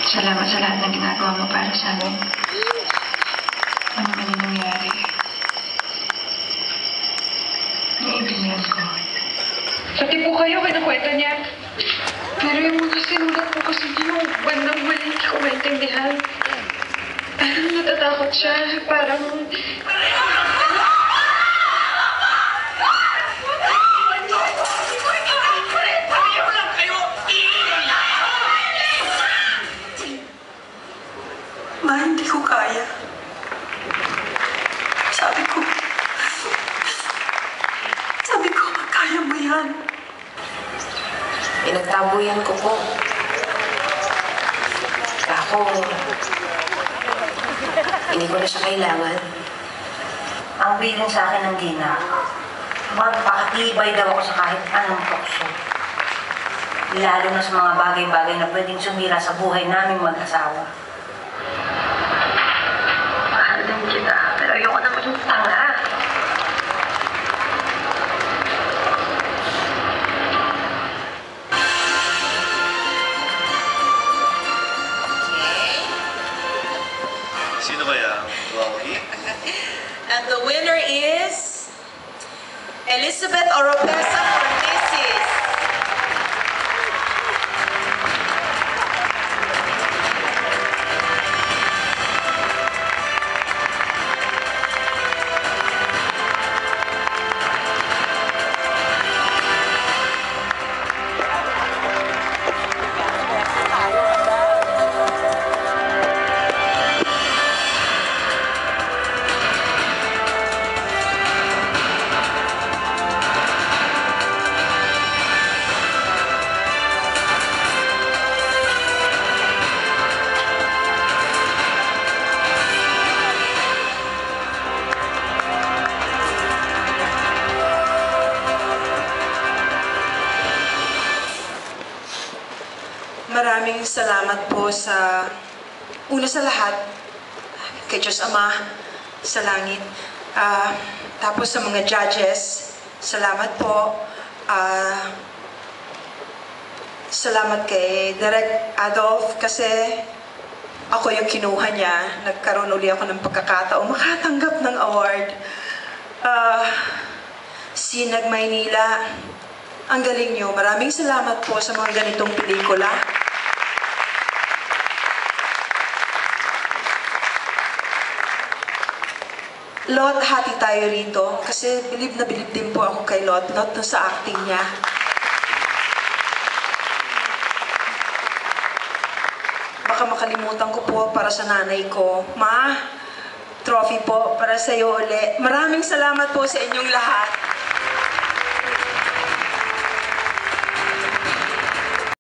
Salamat sa lahat ng ginagawa mo para sa amin. Ano man yung nangyari. Naiintindihan ko. Pati po kayo, kinukwento niya. Pero yung mga sinulat mo kasi yung bandang huli, hindi ko maintindihan. Parang natatakot siya. Parang... Ma, hindi ko kaya. Sabi ko, kaya mo yan. Pinagtabuyan ko po. Ako, hindi ko na siya kailangan. Ang bilang sa akin ng Dina, magpakatibay daw ako sa kahit anong tukso. Lalo na sa mga bagay-bagay na pwedeng sumira sa buhay naming mag-asawa. Mahal din kita, pero ayoko na maging tanga. Sino kaya? Rocky? And the winner is Elizabeth Oropesa from Mrs. Maraming salamat po sa, una sa lahat, kay Diyos Ama sa langit. Tapos sa mga judges, salamat po. Salamat kay Direk Adolf kasi ako yung kinuha niya. Nagkaroon uli ako ng pagkakataon makatanggap ng award. Sinag Maynila, ang galing niyo. Maraming salamat po sa mga ganitong pelikula. Lot, hati tayo rito kasi bilib na bilib din po ako kay Lot. Lot na sa acting niya. Baka makalimutan ko po para sa nanay ko. Ma, trophy po para sa iyo uli. Maraming salamat po sa inyong lahat.